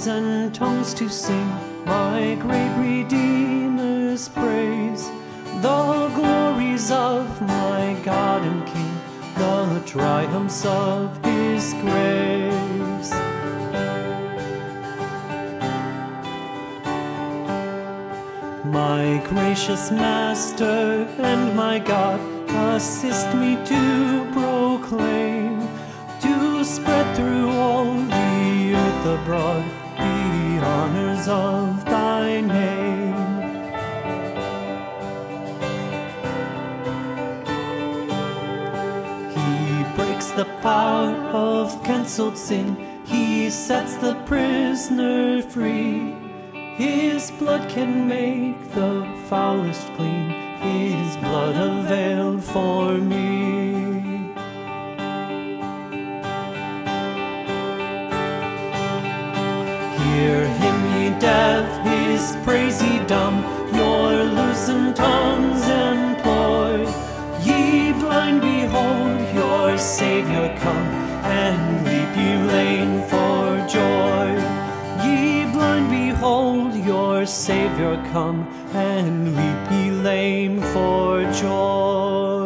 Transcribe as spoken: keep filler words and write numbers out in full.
hands and tongues to sing my great Redeemer's praise. The glories of my God and King, the triumphs of His grace. My gracious Master and my God, assist me to proclaim, to spread through all the earth abroad the honors of Thy name. He breaks the power of cancelled sin, He sets the prisoner free. His blood can make the foulest clean, His blood availed for me. Hear Him, ye deaf, His praise ye dumb, your loosened tongues employ. Ye blind, behold your Saviour come, and leap ye lame for joy. Ye blind, behold your Saviour come, and leap ye lame for joy.